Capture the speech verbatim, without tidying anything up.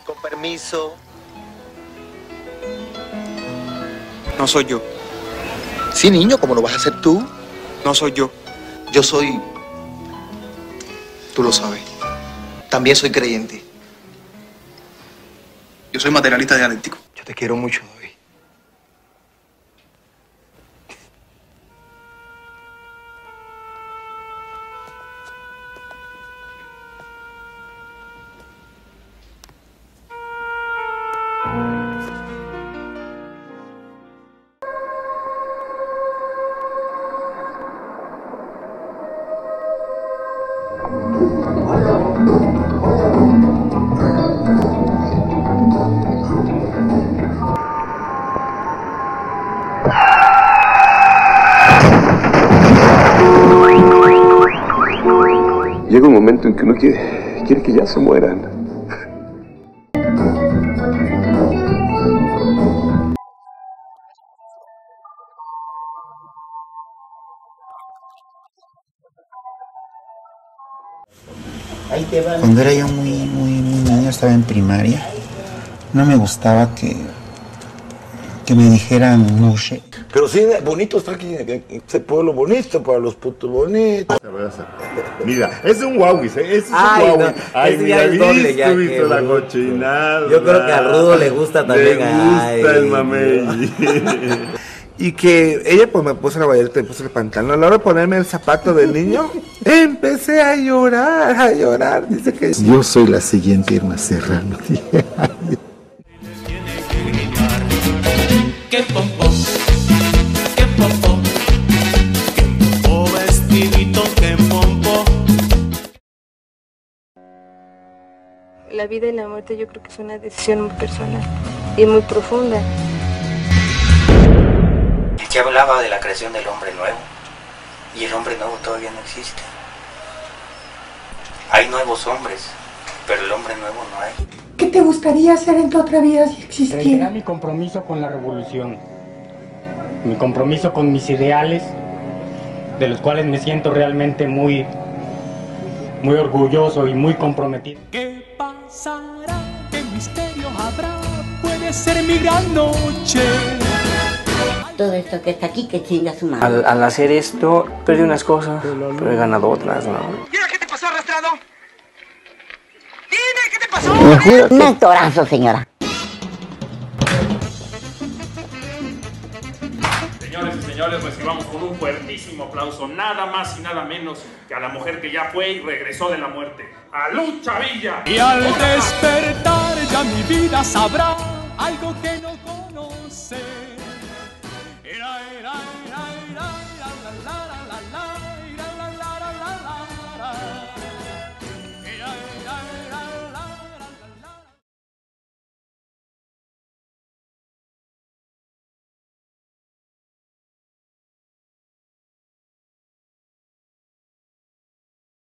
Con permiso. No soy yo. Sí, niño, ¿cómo lo vas a hacer tú? No soy yo. Yo soy... Tú lo sabes. También soy creyente. Yo soy materialista dialéctico. Yo te quiero mucho, David. Llega un momento en que uno quiere, quiere que ya se mueran. Cuando era yo muy, muy, muy niño, estaba en primaria, no me gustaba que, que me dijeran mushe. Pero sí, bonito está aquí, ese pueblo bonito, para los putos bonitos. Mira, es un guauis, ¿eh? Es un Ay, guauis. no, Ay, ese mira, ya es doble, visto, ya visto que, la Rudo. cochinada. Yo creo que a Rudo le gusta también. Le gusta Ay, el mamey. Y que ella pues me puso la bayeta, me puso el pantalón. A la hora de ponerme el zapato del niño, empecé a llorar, a llorar. Dice que Yo soy la siguiente Irma Serrano. Que pompo, que pompo, que pompo, vestidito, que pompo. La vida y la muerte yo creo que es una decisión muy personal y muy profunda. Que hablaba de la creación del hombre nuevo, y el hombre nuevo todavía no existe. Hay nuevos hombres, pero el hombre nuevo no hay. ¿Qué te gustaría hacer en tu otra vida si existiera? Reiterar mi compromiso con la revolución, mi compromiso con mis ideales, de los cuales me siento realmente muy, muy orgulloso y muy comprometido. ¿Qué pasará? ¿Qué misterio habrá? Puede ser mi gran noche. Todo esto que está aquí, que chinga su madre. Al, al hacer esto, perdí unas cosas, pero he ganado otras, ¿no? Mira, ¿qué te pasó, arrastrado? Dime, ¿qué te pasó? Un actorazo, señora. Señores y señores, recibamos con un fuertísimo aplauso, nada más y nada menos que a la mujer que ya fue y regresó de la muerte, a Lucha Villa. Y al despertar ya mi vida sabrá algo que no